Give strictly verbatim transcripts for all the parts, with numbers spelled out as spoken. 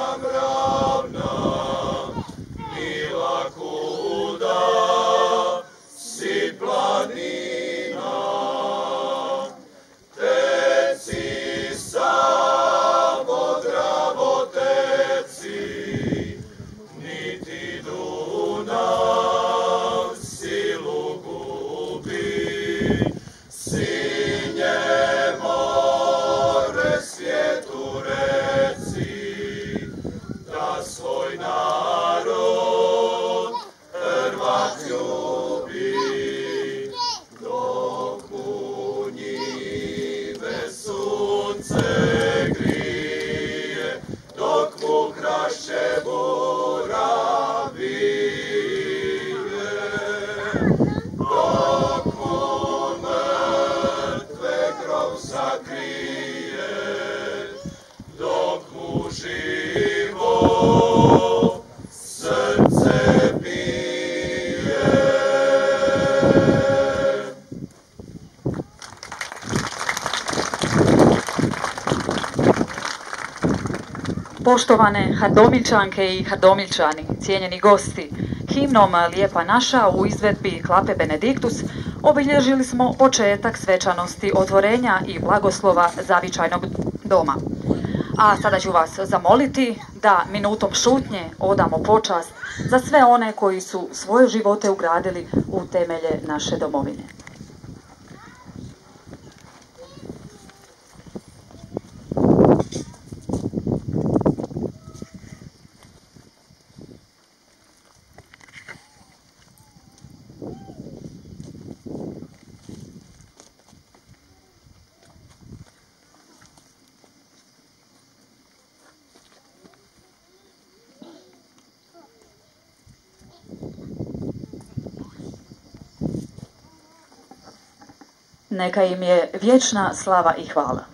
nam ravna, mila kuda, si planina, teci samo Dravo teci, niti Dunav silu gubi, sinje more svijetu reci, da svoj narod Hrvat ljubi, dok u njive sunce grije, dok mu krašće bura bije, dok mu mrtve grov sakrije, dok mu živo srce bije. Poštovane Hardomiljčanke i Hardomiljčani, cijenjeni gosti, himnom Lijepa naša u izvedbi Klape Benediktus obilježili smo početak svečanosti otvorenja i blagoslova Zavičajnog doma. A sada ću vas zamoliti da minutom šutnje odamo počast za sve one koji su svoje živote ugradili u temelje naše domovine. Neka im je vječna slava i hvala.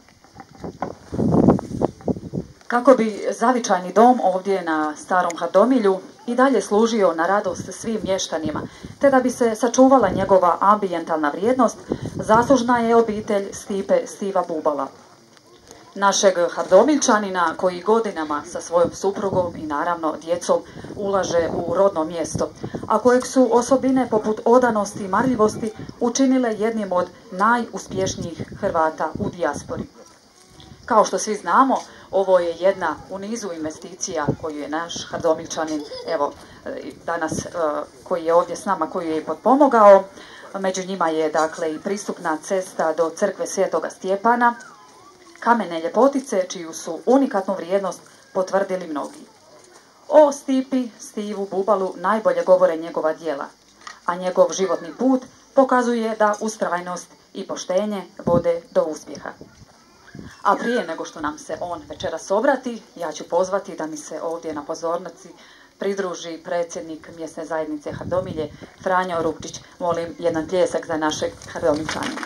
Kako bi Zavičajni dom ovdje na Starom Hardomilju i dalje služio na radost svim mještanima, te da bi se sačuvala njegova ambijentalna vrijednost, zaslužna je obitelj Stipe Stiva Bubala. Našeg Hardomiljčanina koji godinama sa svojom suprugom i naravno djecom ulaže u rodno mjesto, a kojeg su osobine poput odanosti i marljivosti učinile jednim od najuspješnijih Hrvata u dijaspori. Kao što svi znamo, ovo je jedna u nizu investicija koju je naš Hardomiljčanin, evo danas koji je ovdje s nama, koju je i potpomogao. Među njima je dakle i pristupna cesta do crkve Svetoga Stjepana, kamene ljepotice čiju su unikatnu vrijednost potvrdili mnogi. O Stipi Stivu Bubalu najbolje govore njegova djela, a njegov životni put pokazuje da ustrajnost i poštenje vode do uspjeha. A prije nego što nam se on večeras obrati, ja ću pozvati da mi se ovdje na pozornici pridruži predsjednik mjesne zajednice Hardomilje, Franjo Rupčić. Molim jedan pljesak za našeg Hardomiljčanina.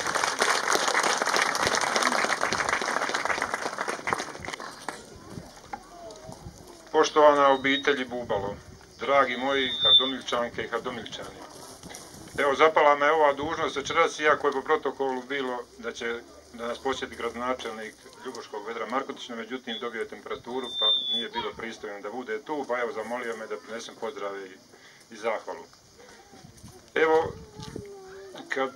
Poštovana obitelji Bubalo, dragi moji Hardomiljčanke i Hardomiljčani. Evo, zapala me ova dužnost večeras, iako je po protokolu bilo da će da nas posjeti gradonačelnik Ljubuškog Vedra Markotić, no međutim dobio je temperaturu pa nije bilo pristojno da bude tu, pa evo zamolio me da prinesem pozdrave i, i zahvalu. Evo, kad,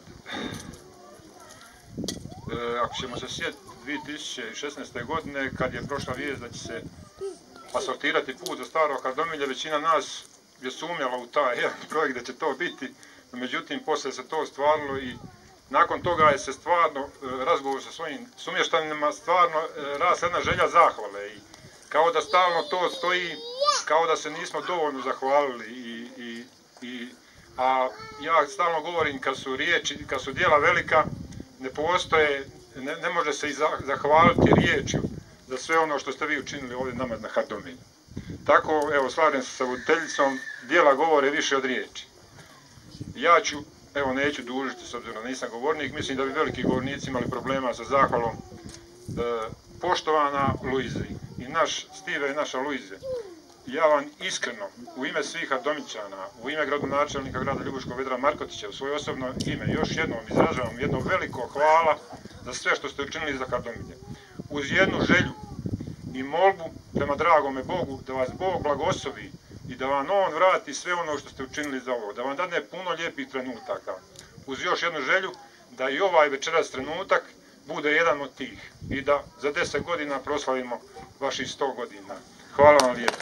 e, ako ćemo se sjetiti dvije tisuće šesnaeste. godine, kad je prošla vijest da će se asfaltirati put za Staro Hardomilje, većina nas je sumnjala u taj jedan projekt da će to biti, no međutim poslije se to ostvarilo i nakon toga je se stvarno razgovor sa svojim sumještanima stvarno rasla jedna želja zahvale i kao da stalno to stoji, kao da se nismo dovoljno zahvalili i, i, i a ja stalno govorim kad su riječi, kad su djela velika, ne postoje, ne, ne može se i zahvaliti riječju za sve ono što ste vi učinili ovdje nama na Hardomilju. Tako, evo, slažem se sa voditeljicom, djela govore više od riječi. Ja ću, evo, neću dužiti, s obzirom da nisam govornik, mislim da bi veliki govornici imali problema sa zahvalom. E, poštovana Luizi, i naš Stive i naša Luize, ja vam iskreno, u ime svih Hardomiljčana, u ime gradonačelnika grada Ljubuškog Vedra Markotića, u svoje osobno ime, još jednom izražavam jedno veliko hvala za sve što ste učinili za Hardomilje. Uz jednu želju i molbu prema dragome Bogu da vas Bog blagoslovi i da vam On vrati sve ono što ste učinili za ovo, da vam dadne puno lijepih trenutaka. Uz još jednu želju da i ovaj večeras trenutak bude jedan od tih i da za deset godina proslavimo vaših sto godina. Hvala vam lijepo.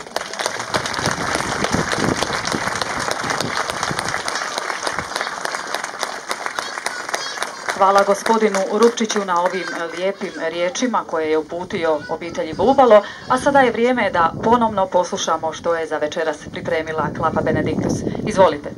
Hvala gospodinu Rupčiću na ovim lijepim riječima koje je uputio obitelji Bubalo, a sada je vrijeme da ponovno poslušamo što je za večeras pripremila Klapa Benediktus. Izvolite.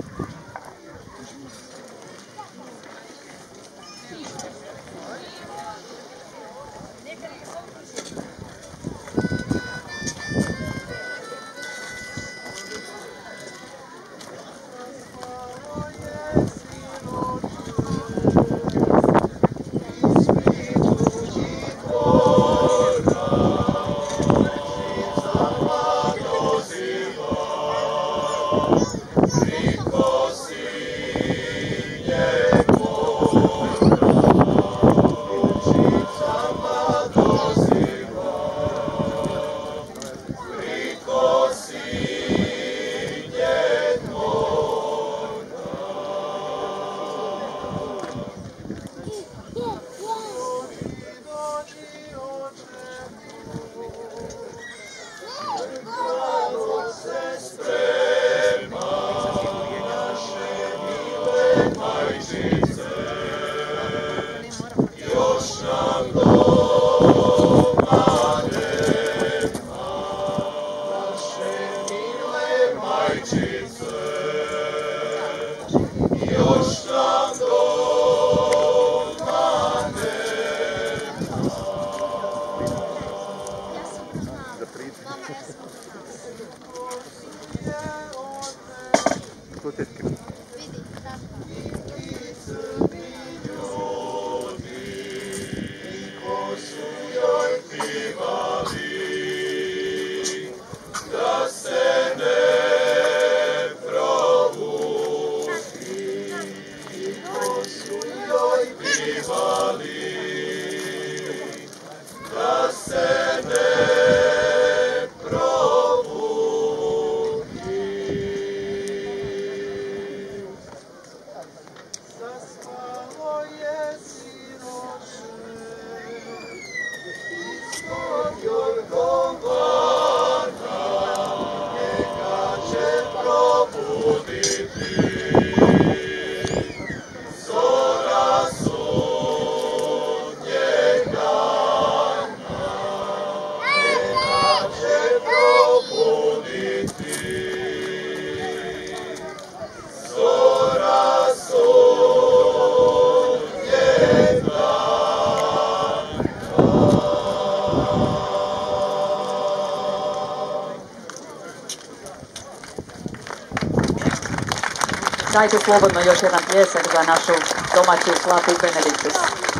Dajte slobodno još jedan pljesak za našu domaću Klapu Benediktus.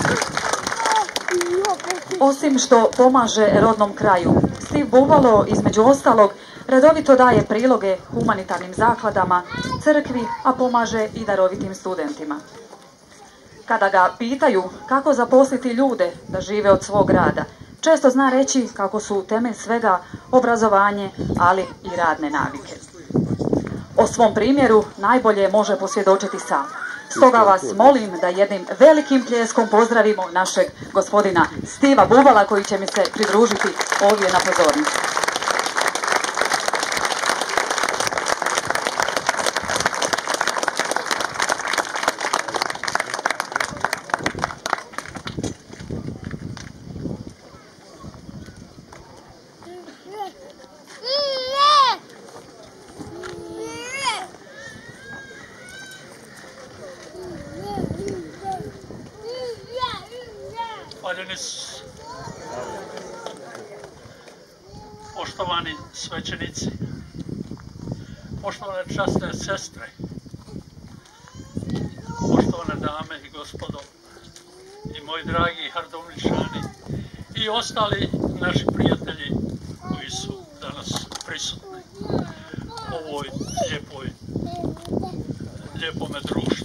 Osim što pomaže rodnom kraju, Steve Bubalo, između ostalog, redovito daje priloge humanitarnim zakladama, crkvi, a pomaže i darovitim studentima. Kada ga pitaju kako zaposliti ljude da žive od svog rada, često zna reći kako su temelj svega obrazovanje, ali i radne navike. O svom primjeru najbolje može posvjedočiti sam. Stoga vas molim da jednim velikim pljeskom pozdravimo našeg gospodina Stiva Bubala koji će mi se pridružiti ovdje na pozornici. Poštovani svećenici, poštovane časne sestre, poštovane dame i gospodo i moji dragi Hardomličani i ostali naši prijatelji koji su danas prisutni u ovoj lijepoj, lijepome društvu.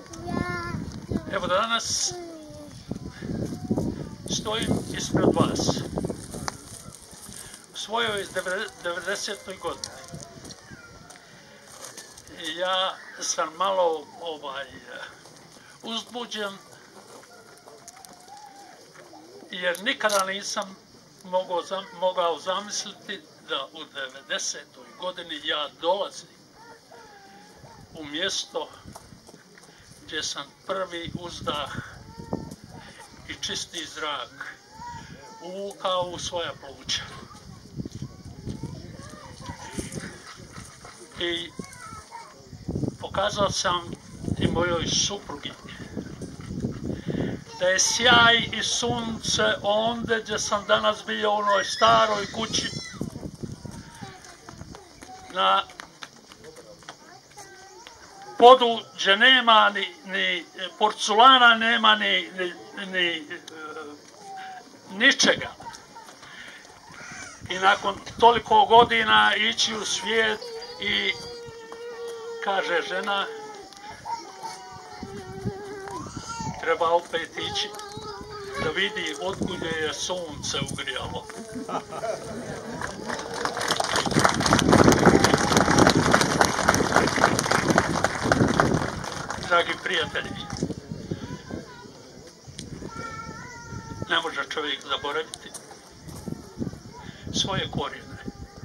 Evo danas stojim ispred vas svojoj devedesetoj godini. Ja sam malo ovaj, uzbuđen, jer nikada nisam mogao, mogao zamisliti da u devedesetoj godini ja dolazim u mjesto gdje sam prvi uzdah i čisti zrak uvukao u svoja pluća. I pokazao sam i mojoj suprugi da je sjaj i sunce onde gdje sam danas bio u onoj staroj kući na podu gdje nema ni, ni porculana, nema ni, ni, ni ničega. I nakon toliko godina ići u svijet i kaže žena, treba opet ići da vidi otkud je sunce ugrijalo. Dragi prijatelji, ne može čovjek zaboraviti svoje korijene.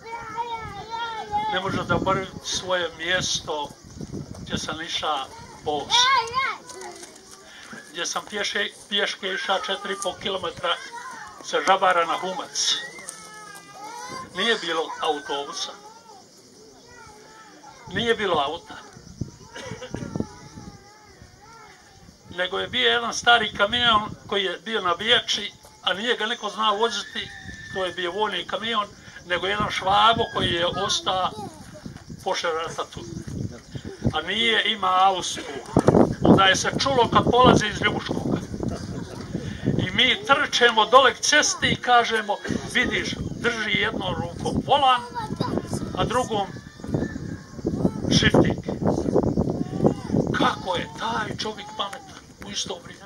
Ne može zaboraviti svoje mjesto gdje sam išao bos. Gdje sam pješe, pješke išao četiri i pol kilometra sa Žabara na Humac. Nije bilo autobusa. Nije bilo auta. Nego je bio jedan stari kamion koji je bio na vijači, a nije ga neko znao voziti, to je bio vojni kamion, nego jedan Švabo koji je ostao poslije rata tu. A nije ima auspuh. Onda je se čulo kad polazi iz Ljubuškoga. I mi trčemo dole k cesti i kažemo, vidiš, drži jednom rukom volan, a drugom šifting. Kako je taj čovjek pametan u isto vrijeme?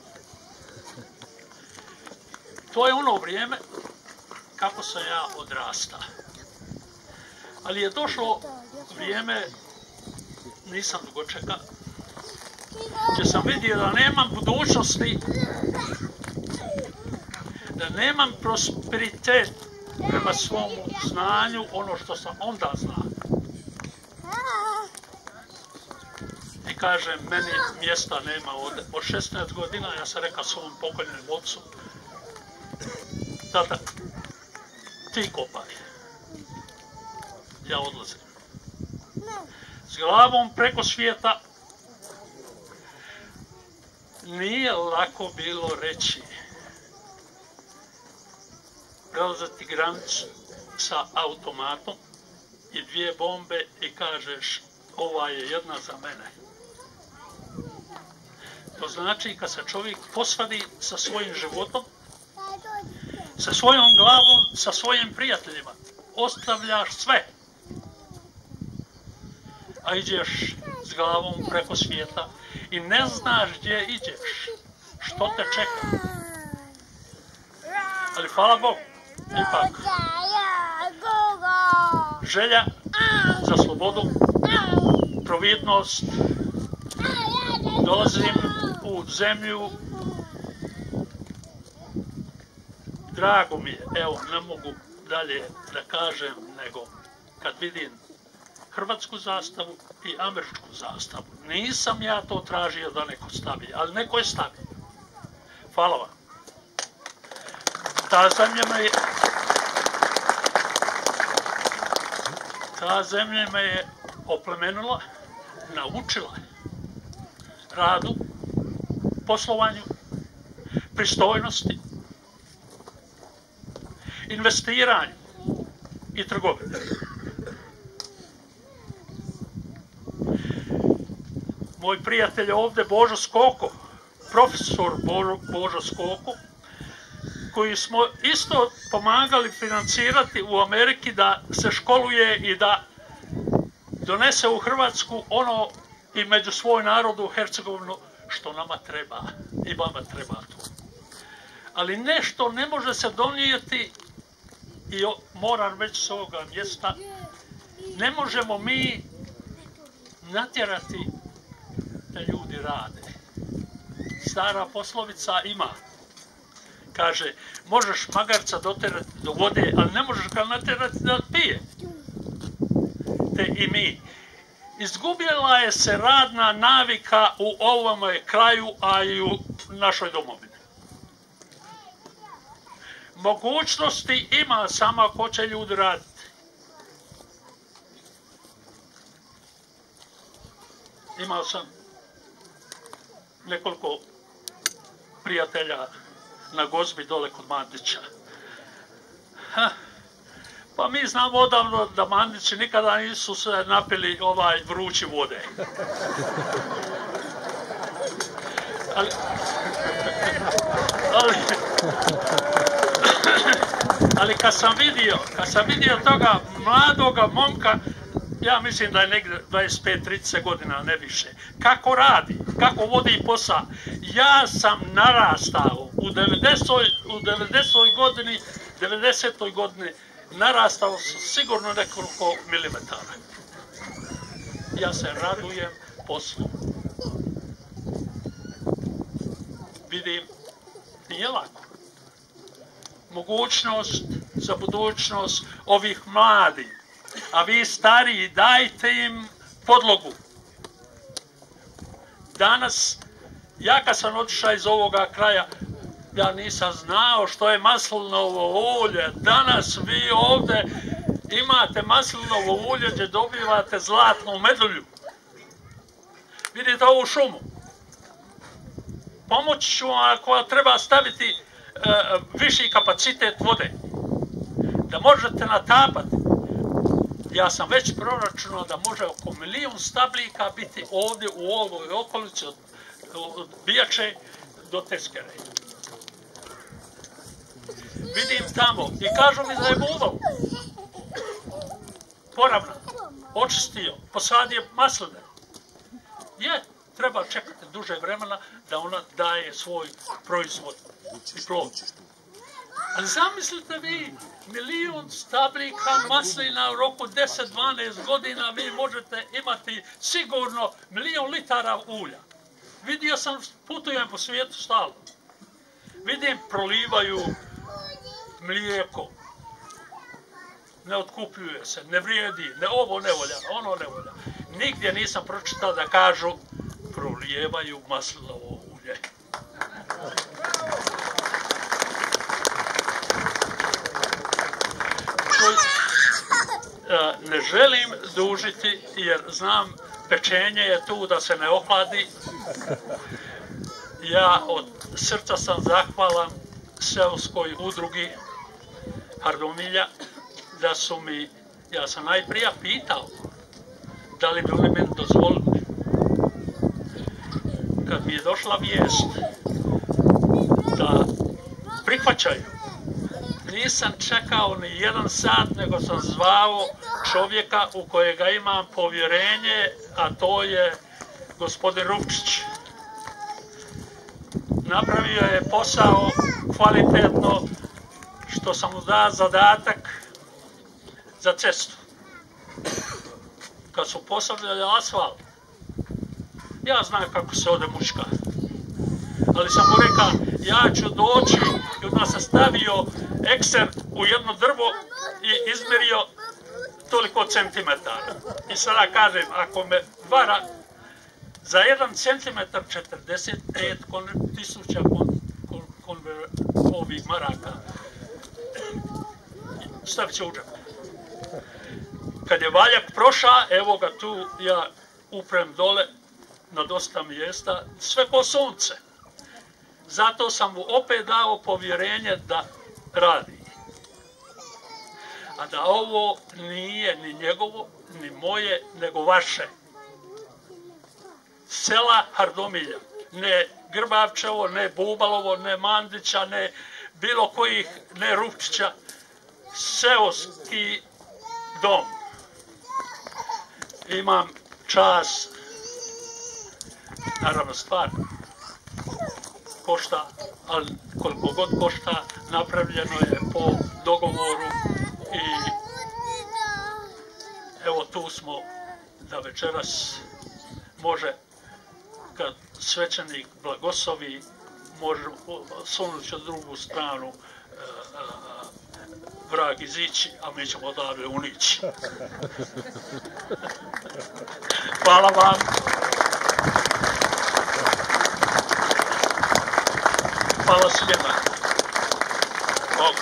To je ono vrijeme kako sam ja odrastao. Ali je došlo vrijeme, nisam dugo čekao, gdje sam vidio da nemam budućnosti, da nemam prosperitet prema svom znanju, ono što sam onda znao. I kažem, meni mjesta nema ovdje. Od šesnaest godina ja sam rekao svom pokojnom ocu, tata, ti kopaj. Ja odlazim. S glavom preko svijeta. Nije lako bilo reći, prelazati granicu sa automatom i dvije bombe i kažeš, ova je jedna za mene. To znači kad se čovjek posvadi sa svojim životom, sa svojom glavom, sa svojim prijateljima, ostavljaš sve, a iđeš s glavom preko svijeta i ne znaš gdje iđeš, što te čeka. Ali hvala Bogu, ipak, želja za slobodu, providnost, dolazim u zemlju, drago mi je, evo, ne mogu dalje da kažem, nego kad vidim hrvatsku zastavu i američku zastavu. Nisam ja to tražio da neko stavi, ali neko je stavio. Hvala vam. Ta zemlja me je, ta zemlja me je oplemenila, naučila radu, poslovanju, pristojnosti, investiranju i trgovini. Moj prijatelj ovdje, Božo Skoko, profesor Božo, Božo Skoko, koji smo isto pomagali financirati u Ameriki da se školuje i da donese u Hrvatsku ono i među svoj narod u Hercegovinu što nama treba i vama treba to. Ali nešto ne može se donijeti i moram reći s ovoga mjesta, ne možemo mi natjerati da ljudi rade. Stara poslovica ima. Kaže, možeš magarca doterati do vode, ali ne možeš ga natjerati da pije. Te i mi. Izgubila je se radna navika u ovome kraju, a i u našoj domovini. Mogućnosti ima, samo ako će ljudi raditi. Imao sam nekoliko prijatelja na gozbi dole kod Mandića. Ha, pa mi znamo odavno da Mandići nikada nisu se napili ovaj vrući vode. Ali, ali, ali kad sam vidio, kad sam vidio toga mladoga momka, ja mislim da je negdje dvadeset pet trideset godina, ne više. Kako radi, kako vodi posao. Ja sam narastao u devedesetoj godini, devedesetoj godini, narastao sam sigurno nekoliko milimetara. Ja se radujem poslu. Vidim, nije lako. Mogućnost za budućnost ovih mladih. A vi stariji, dajte im podlogu. Danas, ja kad sam otišao iz ovoga kraja, ja nisam znao što je maslinovo ulje. Danas vi ovdje imate maslinovo ulje gdje dobivate zlatnu medulju. Vidite ovu šumu. Pomoći ću vam ako treba staviti uh, viši kapacitet vode. Da možete natapati. Ja sam već proračunao da može oko milijun stablika biti ovdje u ovoj okolici od, od Bijače do Teskere. Vidim tamo i kažu mi da je buval poravna, očistio, posadio masline. Je, treba čekati duže vremena da ona daje svoj proizvod i plod. Ali zamislite vi, milijun stablika maslina u roku deset do dvanaest godina vi možete imati sigurno milijun litara ulja. Vidio sam, putujem po svijetu stalno. Vidim, prolivaju mlijeko. Ne otkupljuje se, ne vrijedi, ne ovo ne volja, ono ne volja. Nigdje nisam pročitao da kažu prolijevaju maslinovo ulje. Ne želim dužiti jer znam pečenje je tu da se ne ohladi. Ja od srca sam zahvalan seoskoj udrugi Hardomilja da su mi, ja sam najprije pitao da li bi oni meni dozvolili. Kad mi je došla vijest da prihvaćaju, nisam čekao ni jedan sat, nego sam zvao čovjeka u kojega imam povjerenje, a to je gospodin Rupčić. Napravio je posao kvalitetno, što sam mu dao zadatak za cestu. Kad su postavljali asfalt, ja znam kako se ode muška. Ali sam mu rekao, ja ću doći i onda sam stavio ekser u jedno drvo i izmerio toliko centimetara. I sada kažem, ako me vara za jedan centimetar četrdeset pet tisuća ovih maraka, stavit će u džep. Kad je valjak prošao, evo ga tu, ja uprem dole na dosta mjesta, sve po sunce. Zato sam mu opet dao povjerenje da radi. A da ovo nije ni njegovo, ni moje, nego vaše. Sela Hardomilja, ne Grbavčevo, ne Bubalovo, ne Mandića, ne bilo kojih, ne Rupčića, seoski dom. Imam čas, naravno stvar košta, ali koliko god košta, napravljeno je po dogovoru smo da večeras može, kad svećenik blagoslovi, može sunući od drugu stranu vrag izići, a mi ćemo odavde unići. Hvala vam. Hvala svima. Bog.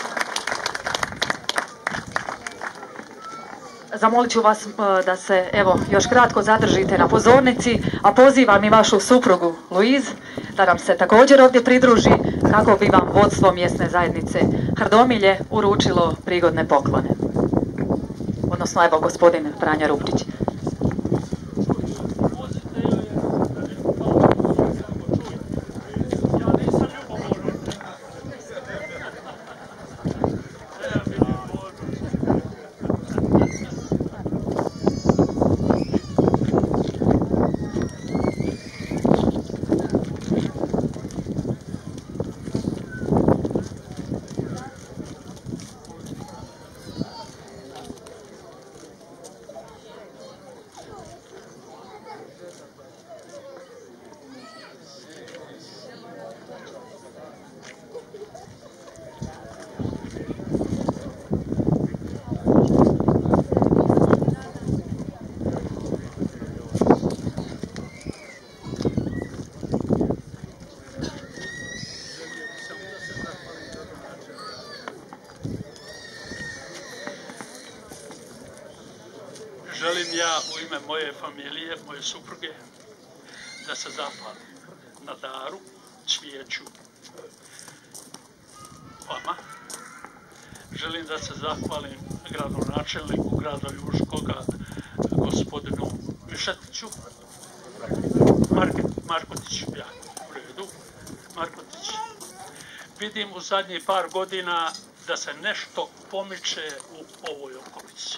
Zamolit ću vas da se evo još kratko zadržite na pozornici, a pozivam i vašu suprugu Luiz da nam se također ovdje pridruži kako bi vam vodstvo mjesne zajednice Hrdomilje uručilo prigodne poklone. Odnosno evo gospodin Franja Ruprić. Želim ja u ime moje familije, moje supruge, da se zahvalim na daru, cvijeću vama. Želim da se zahvalim gradonačelniku grada Ljubuškoga, gospodinu Mišetiću, Markotiću, ja, u redu, Markotić. Vidim u zadnjih par godina da se nešto pomiče u ovoj okolici.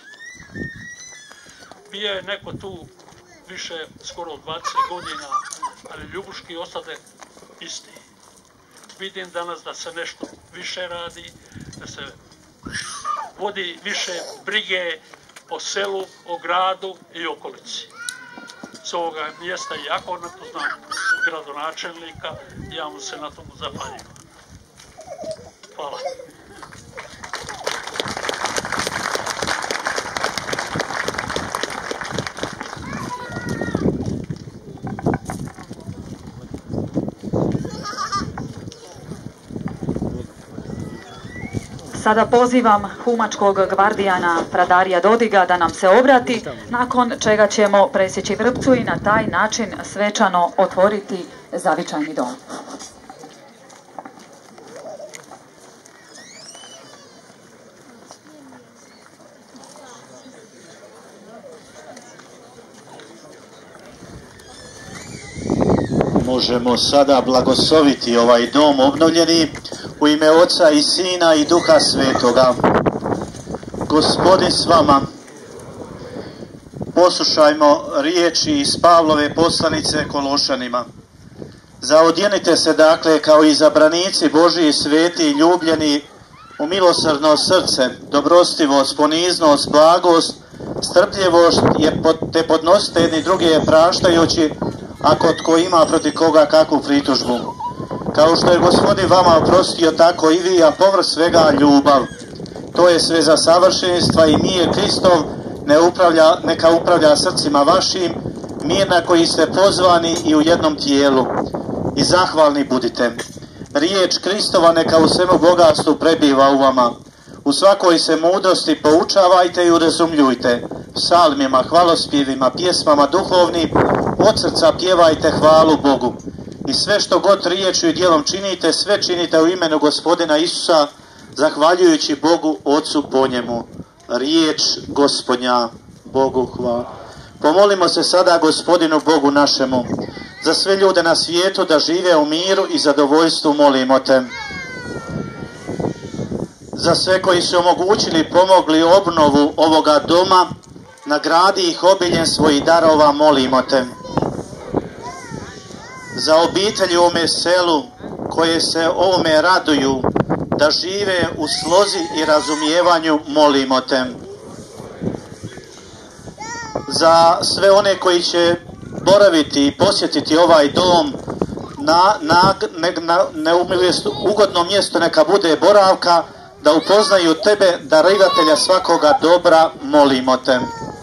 Bio je neko tu više, skoro dvadeset godina, ali Ljubuški ostade isti. Vidim danas da se nešto više radi, da se vodi više brige o selu, o gradu i okolici. S ovoga mjesta jako na to znam gradonačelnika, ja mu se na tomu zahvaljujem. Hvala. Sada pozivam humačkog gvardijana Pradarija Dodiga da nam se obrati, nakon čega ćemo presjeći vrpcu i na taj način svečano otvoriti zavičajni dom. Možemo sada blagosloviti ovaj dom obnovljeni u ime Oca i Sina i Duha Svetoga. Gospodin s vama. Poslušajmo riječi iz Pavlove poslanice Kološanima. Zaodjenite se dakle kao izabranici Božji, sveti i ljubljeni, u milosrdno srce, dobrostivost, poniznost, blagost, strpljivost, te podnosite jedni druge praštajući, ako tko ima protiv koga kakvu pritužbu. Kao što je Gospodin vama oprostio, tako i vi, a povrh svega ljubav. To je sve za savršenstva i mir Kristov ne upravlja, neka upravlja srcima vašim, mir na koji ste pozvani i u jednom tijelu. I zahvalni budite. Riječ Kristova neka u svemu bogatstvu prebiva u vama. U svakoj se mudrosti poučavajte i urazumljujte. Psalmima, hvalospjevima, pjesmama duhovnim, od srca pjevajte hvalu Bogu. I sve što god riječju i djelom činite, sve činite u imenu Gospodina Isusa, zahvaljujući Bogu Otcu po njemu. Riječ Gospodnja, Bogu hvala. Pomolimo se sada Gospodinu Bogu našemu, za sve ljude na svijetu da žive u miru i zadovoljstvu, molimo te. Za sve koji su omogućili i pomogli obnovu ovoga doma, nagradi ih obiljem svojih darova, molimo te. Za obitelji u ovome selu koje se ovome raduju, da žive u slozi i razumijevanju, molimo te. za sve one koji će boraviti i posjetiti ovaj dom, na, na, ne, na, ne ugodno mjesto neka bude boravka, da upoznaju tebe, darivatelja svakoga dobra, molimo te.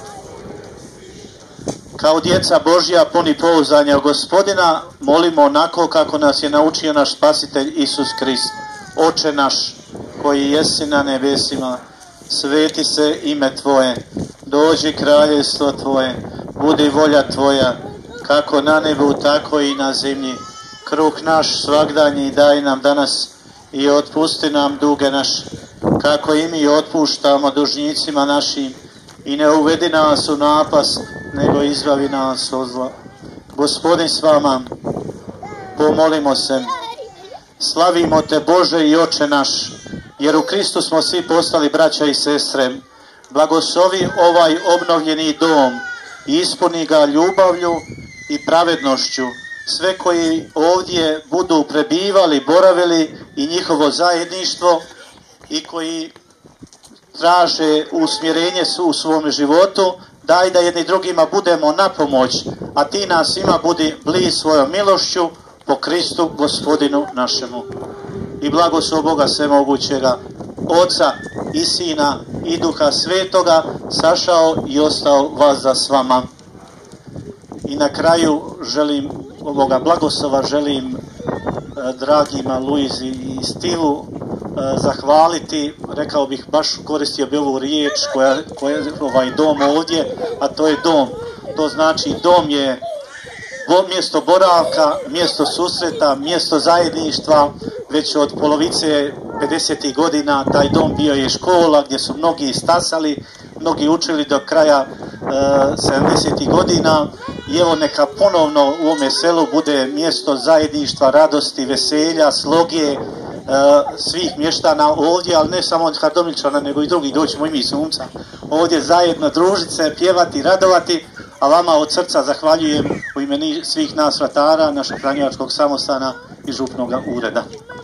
Kao djeca Božja puni pouzdanja u Gospodina, molimo onako kako nas je naučio naš Spasitelj Isus Krist. Oče naš, koji jesi na nebesima, sveti se ime Tvoje, dođi kraljevstvo Tvoje, budi volja Tvoja, kako na nebu, tako i na zemlji. Kruh naš svagdanji daj nam danas i otpusti nam duge naše, kako i mi otpuštamo dužnicima našim, i ne uvedi nas u napast, nego izbavi nas od zla. Gospodin s vama, pomolimo se. Slavimo te Bože i Oče naš, jer u Kristu smo svi postali braća i sestre. Blagoslovi ovaj obnovljeni dom i ispuni ga ljubavlju i pravednošću. Sve koji ovdje budu prebivali, boravili, i njihovo zajedništvo, i koji traže usmjerenje u svom životu, daj da jedni drugima budemo na pomoć, a ti nas svima budi bliz svojom milošću po Kristu Gospodinu našemu. I blagoslov Boga svemogućega, Oca i Sina i Duha Svetoga, sašao i ostao vazda s vama. I na kraju želim ovoga blagoslova, želim eh, dragima Luizi i Stivu eh, zahvaliti, rekao bih, baš koristio bi ovu riječ koja, koja je ovaj dom ovdje, a to je dom. To znači dom je mjesto boravka, mjesto susreta, mjesto zajedništva. Već od polovice pedesetih godina taj dom bio je škola gdje su mnogi stasali, mnogi učili do kraja e, sedamdesetih godina, i evo neka ponovno u ovome selu bude mjesto zajedništva, radosti, veselja, sloge, e, svih mještana ovdje, ali ne samo Hardomilčana, nego i drugi, doćemo i mi Sumca ovdje zajedno družiti se, pjevati, radovati. A vama od srca zahvaljujem u ime svih nas vratara, našeg Franjevačkog samostana i župnog ureda.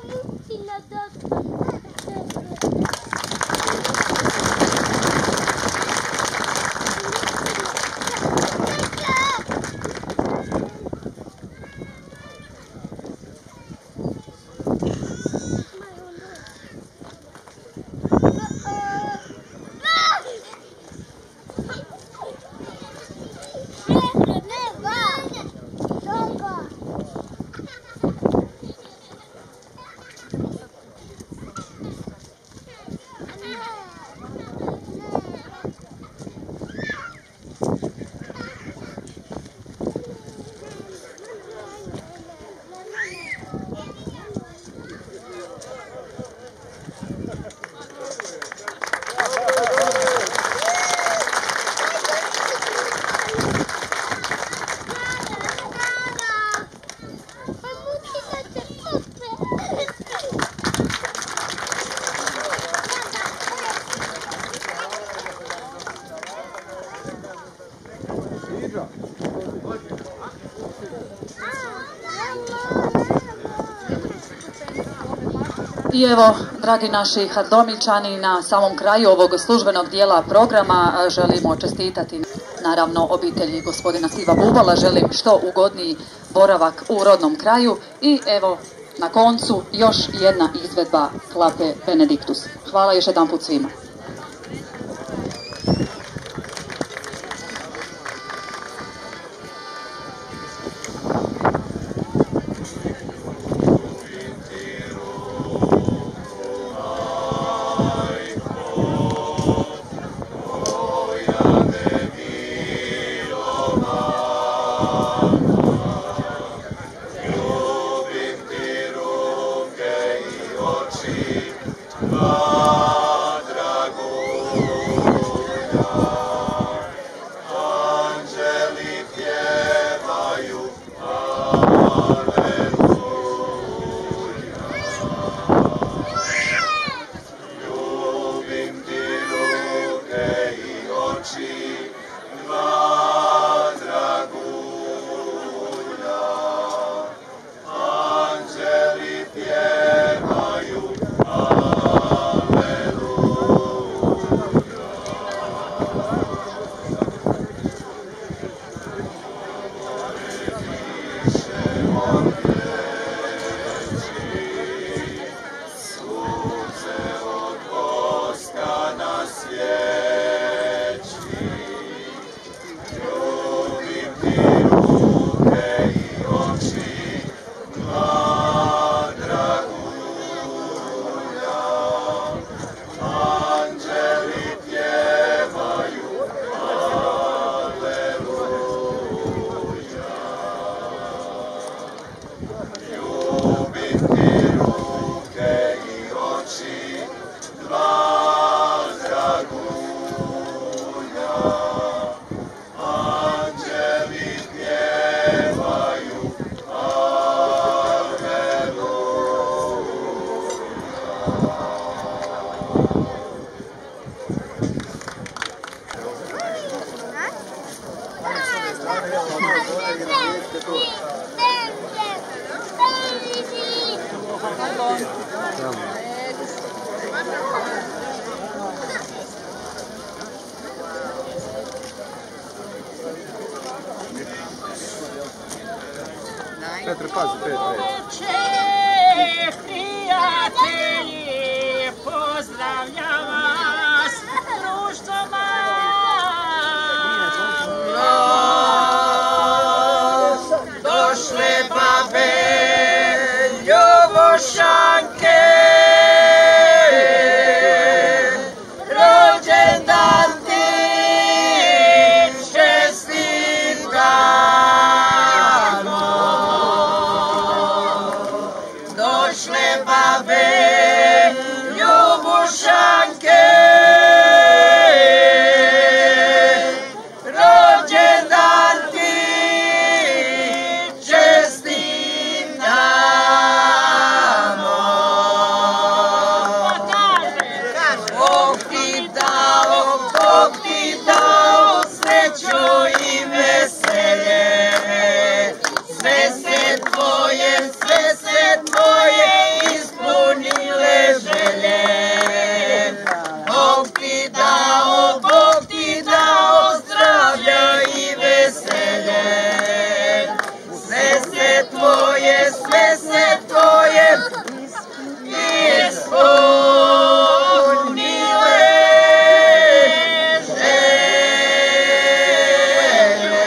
I evo, dragi naši Hardomilčani, na samom kraju ovog službenog dijela programa želimo čestitati naravno obitelji gospodina Stiva Bubala, želim što ugodniji boravak u rodnom kraju i evo na koncu još jedna izvedba klape Benediktus. Hvala još jedan put svima. Četiri, pazi, pet, pet. Prijatelji, pozdravljam vas, društvo malo. Došle babe, ljubošanke, rođendan ti čestitkamo. Došle babe, ljubošanke, rođendan ti čestitkamo. Bog ti dao, Bog ti dao sreću i veselje, sve se tvoje, sve se tvoje ispunile želje. Bog ti dao, Bog ti dao zdravlja i veselje, sve se tvoje, sve se tvoje ispunile želje.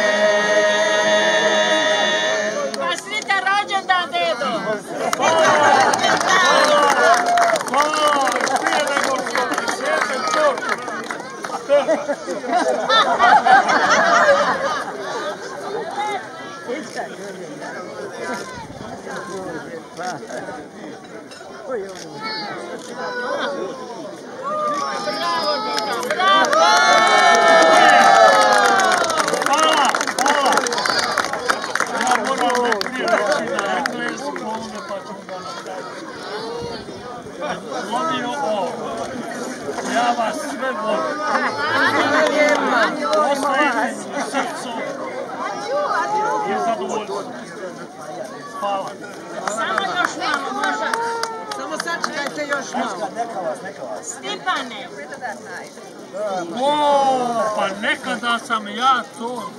Pa svita rođendan, dedo! Ja vas sve volim. Ostajte u srcu i zadovoljstvo. Hvala. Samo još malo, može? Samo sačekajte još malo. Stipane! O, pa nekada sam ja to.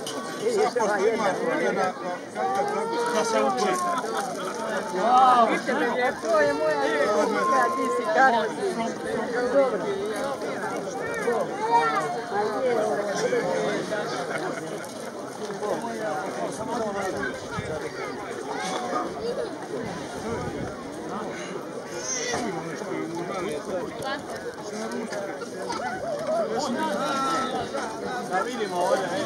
Da se učim. Wow, To je moja ljubav, ti si kako si. Dobro. Da vidimo ovdje, ne?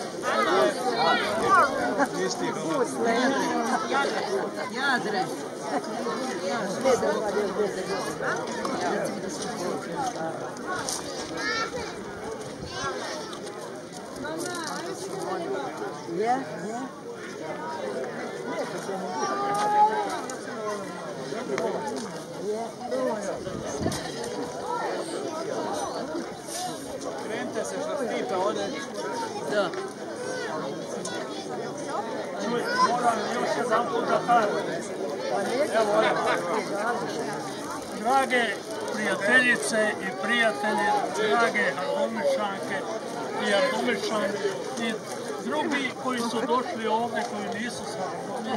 Jadre. Ja, ja. Krenite se što stipa ovdje. Da. čuj, moram još jedan put da kažem. Drage prijateljice i prijatelji, drage Ardomišanke i Ardomišani i drugi koji su došli ovdje, koji nisu sa Ardomom.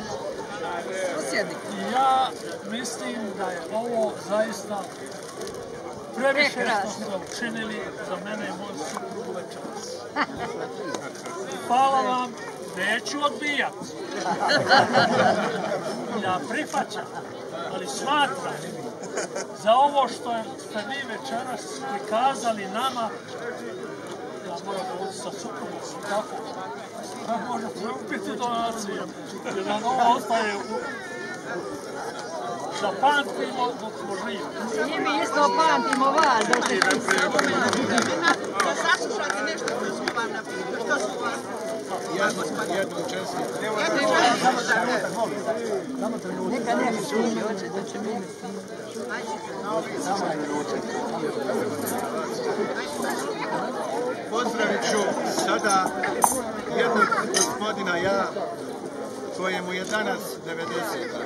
Ja mislim da je ovo zaista previše što ste učinili za mene i moju suprugu večeras. Hvala vam, neću odbijati. Ja prihvaćam, ali smatram za ovo što ste vi večeras prikazali nama, ja moram ovdje sa suprugom, tako, da možete upiti donacije, jer nam ovo ostaje u... da pamtimo dok smo živi. I mi isto pamtimo vas, dok ste svi Da saslušate nešto što su vam napisali, što su vam... Jednu čestu. Neka ne snimi, hoće da će mene Pozdravit ću sada jednog gospodina ja, kojemu je danas devedeset.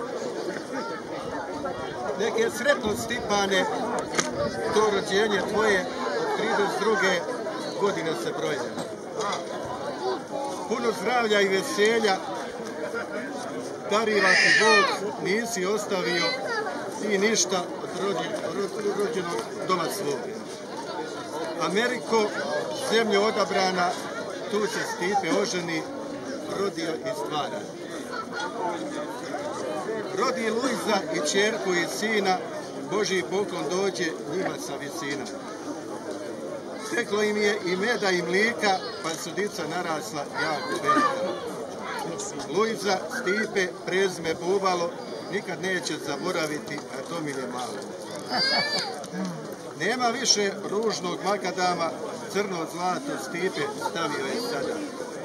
Nek je sretno, Stipane, to rođenje tvoje od trideset druge godine se broje. Puno zdravlja i veselja darila ti Bog, nisi ostavio ti ništa od rođenog doma svog. Ameriko, zemlje odabrana, tu se Stipe oženi, rodio i stvara. Rodi Luiza i ćerku i sina, Božji poklon dođe njima sa visina. Teklo im je i meda i mlika, pa su dica narasla jako velika. Luiza, Stipe, prezime Bubalo, nikad neće zaboraviti, a to mi je malo. Nema više ružnog makadama, crno zlato Stipe stavio je sada.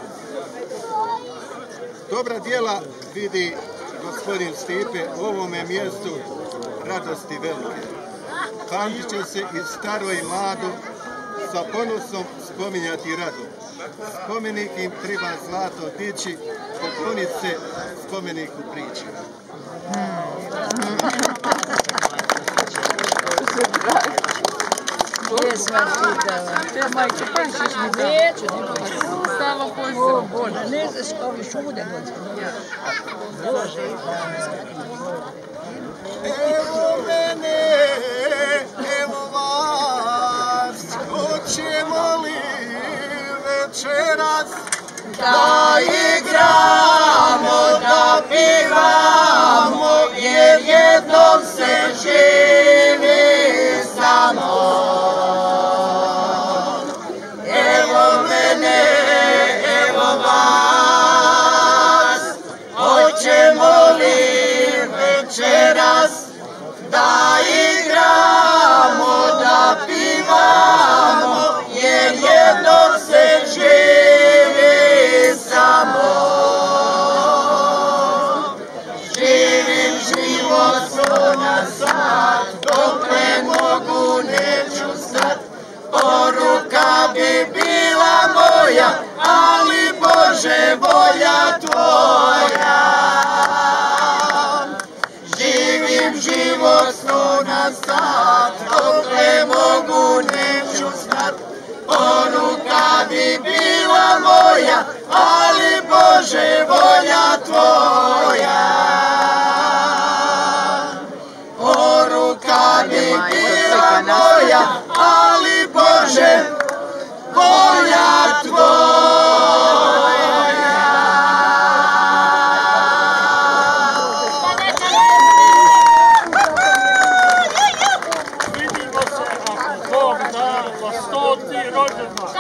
Dobra djela vidi gospodin Stipe u ovome mjestu radosti velike. Pamtit će se i staro i mlado, sa ponosom spominjati radu. Spomenik im treba zlato dići, poklonit se spomeniku priči. Pjesma čitava. Te majke, pa ćeš mi neću, stalo posao. Bože, ne znaš ovi šude. Evo mene, evo vas, hoćemo li večeras da igramo, da pivamo, jer jednom se živi samo. Evo mene, evo vas, hoćemo li večeras da igramo, da pivamo, jer jednom se živi samo. Živim život svoj sad, dokle mogu neću stat. Poruka bi bila moja, ali Bože volja tvoja. Živim život svoj sad, dokle mogu neću stat. Poruka bi bila moja, ali Bože volja tvoja. Poruka bi bila moja, ali Bože volja tvoja. Vidimo se ako Bog da za stoti rođendan.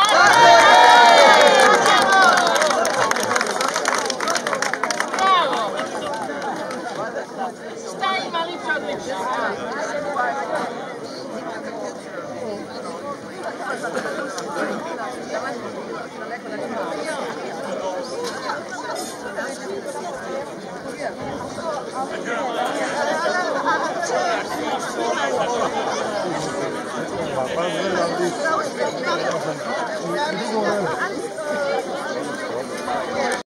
Šta ima liče odlično?